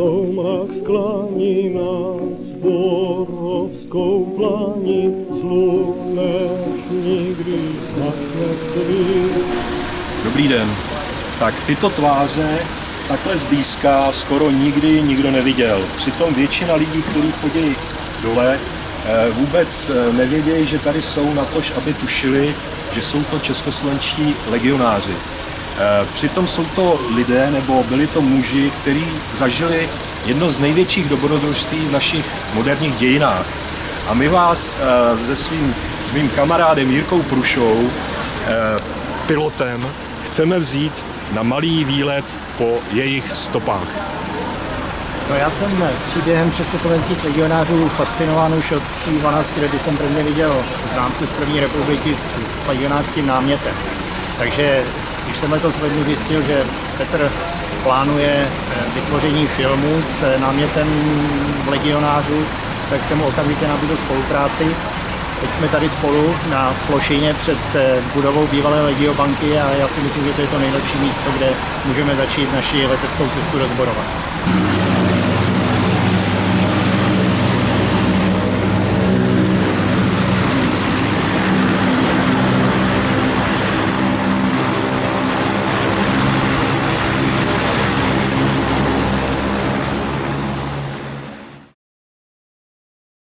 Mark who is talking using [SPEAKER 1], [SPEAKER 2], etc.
[SPEAKER 1] soumrak sklání nás borovskou plání, sluneční, když zhasne svít.
[SPEAKER 2] Dobrý den. Tak tyto tváře takhle zblízka skoro nikdy nikdo neviděl. Přitom většina lidí, kteří chodí dole, vůbec nevědějí, že tady jsou, natož aby tušili, že jsou to českoslovenští legionáři. Přitom jsou to lidé, nebo byli to muži, kteří zažili jedno z největších dobrodružství v našich moderních dějinách. A my vás s mým kamarádem Jirkou Prušou, pilotem, chceme vzít na malý výlet po jejich stopách.
[SPEAKER 3] No, já jsem příběhem československých legionářů fascinován už od svých 12 let, kdy jsem prvně viděl známku z první republiky s legionářským námětem. Takže když jsem letos v lednu zjistil, že Petr plánuje vytvoření filmu s námětem legionářů, tak jsem mu okamžitě nabídl spolupráci. Teď jsme tady spolu na plošině před budovou bývalé Legiobanky a já si myslím, že to je to nejlepší místo, kde můžeme začít naši leteckou cestu rozborovat.